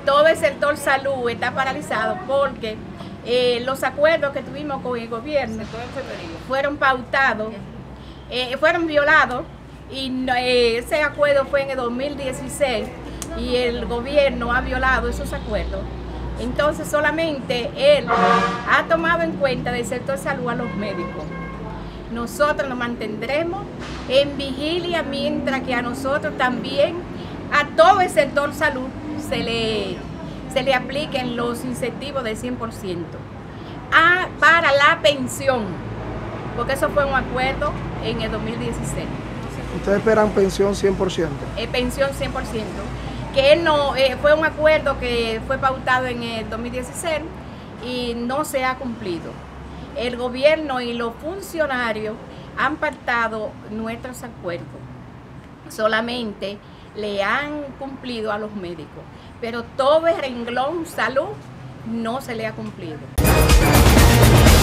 todo el sector salud está paralizado porque los acuerdos que tuvimos con el gobierno fueron pautados, fueron violados, y ese acuerdo fue en el 2016 y el gobierno ha violado esos acuerdos. Entonces solamente él ha tomado en cuenta del sector salud a los médicos. Nosotros nos mantendremos en vigilia mientras que a nosotros también, a todo el sector salud, se le apliquen los incentivos del 100% para la pensión, porque eso fue un acuerdo en el 2016. ¿Ustedes esperan pensión 100%? Pensión 100%, que no fue un acuerdo que fue pautado en el 2016 y no se ha cumplido. El gobierno y los funcionarios han pactado nuestros acuerdos, solamente le han cumplido a los médicos, pero todo el renglón salud no se le ha cumplido.